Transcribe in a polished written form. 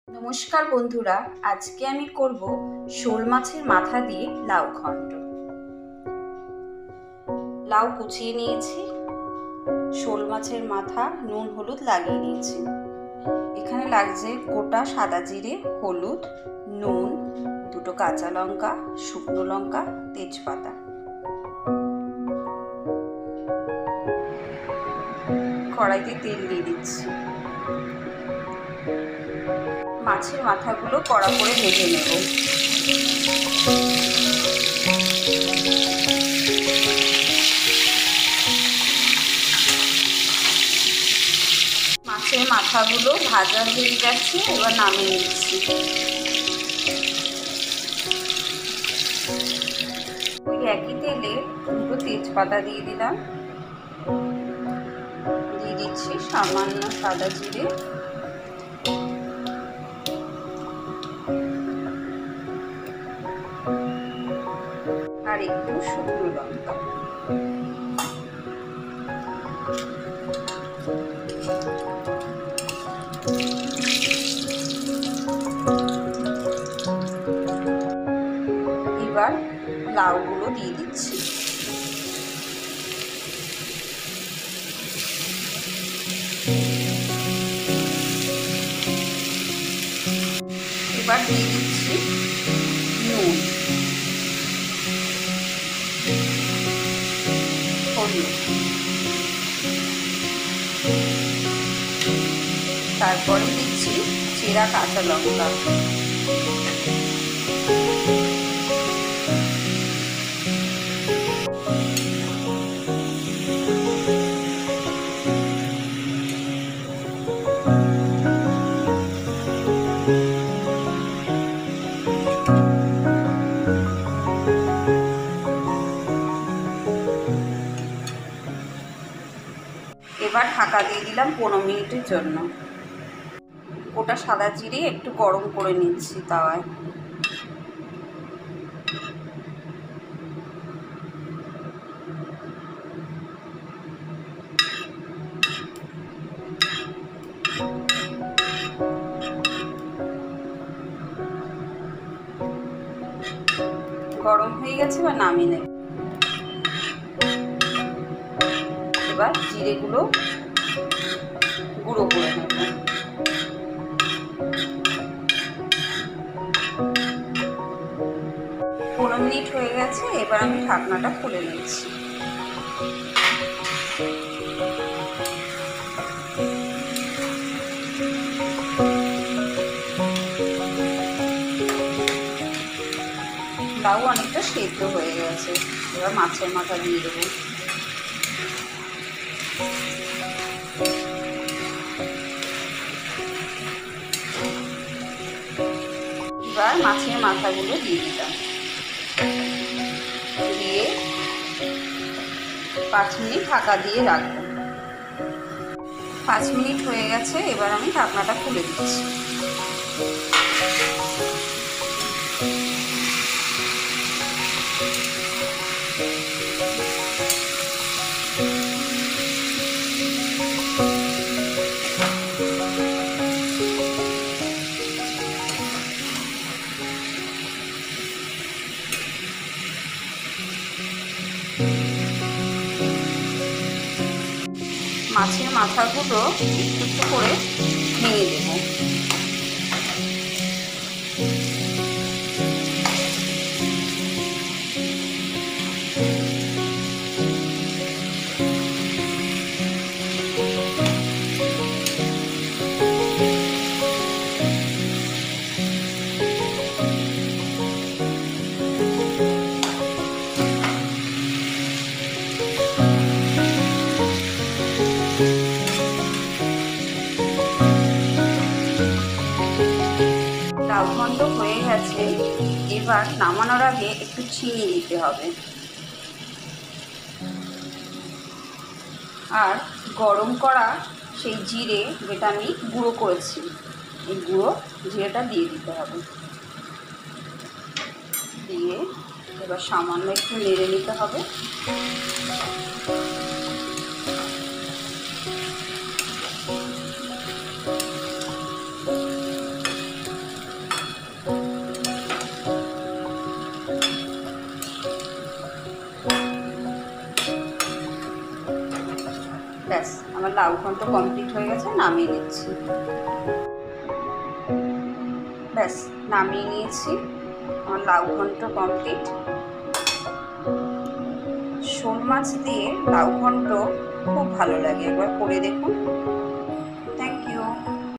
নমস্কার বন্ধুরা, আজকে আমি করব শোল মাছের মাথা দিয়ে লাউ ঘন্ট। লাউ কুচিয়ে নিয়েছি, শোল মাছের মাথা নুন হলুদ লাগিয়ে নিয়েছি। এখানে লাগছে গোটা সাদা জিরে, হলুদ, নুন, দুটো কাঁচা লঙ্কা, শুকনো লঙ্কা, তেজপাতা। কড়াইতে তেল দিয়ে দিচ্ছি। মাছের মাথাগুলো কড়া করে ভেজে নেব। মাছের মাথাগুলো ভাজা হয়ে গেছে, এবার নামিয়ে নিচ্ছি। ওই একই তেলে দুটো তেজপাতা দিয়ে দিলাম, দিয়ে দিচ্ছি সামান্য সাদা জিরে, আর একটু শুকনো লঙ্কা। এবার লাউগুলো দিয়ে দিচ্ছি। এবার দিয়ে দিচ্ছি নুন, হলুদ, তারপরে দিচ্ছি চেরা কাঁচা লঙ্কা। এবার ঢাকা দিয়ে দিলাম 15 মিনিটের জন্য। ওটা সাদা জিরে একটু গরম করে নিচ্ছি তাওয়ায়। গরম হয়ে গেছে, এবার নামিয়ে নেব। এবার জিরেগুলো গুঁড়ো করে নেব। পনেরো মিনিট হয়ে গেছে, এবার আমি ঢাকনাটা খুলে নিচ্ছি। লাউ অনেকটা সেদ্ধ হয়ে গেছে, এবার মাছের মাথা দিয়ে দেবো। এবার মাছের মাথাগুলো দিয়ে দিলাম, দিয়ে 5 মিনিট ঢাকা দিয়ে রাখবো। 5 মিনিট হয়ে গেছে, এবার আমি ঢাকনাটা খুলে দিচ্ছি। মাছের মাথাগুলো একটু একটু করে ভেঙে দেবো। লাউ ঘন্ট হয়ে গেছে, এবার নামানোর আগে একটু চিনি দিতে হবে। আর গরম করা সেই জিরে, যেটা আমি গুঁড়ো করেছি, এই গুঁড়ো জিরেটা দিয়ে দিতে হবে। দিয়ে এবার সামান্য একটু নেড়ে নিতে হবে। ব্যাস, আমার লাউ ঘন্ট কমপ্লিট হয়ে গেছে, নামিয়ে নিচ্ছি। ব্যাস, নামিয়ে নিয়েছি, আমার লাউ ঘন্ট কমপ্লিট। শোল মাছ দিয়ে লাউ ঘন্ট খুব ভালো লাগে, একবার করে দেখুন।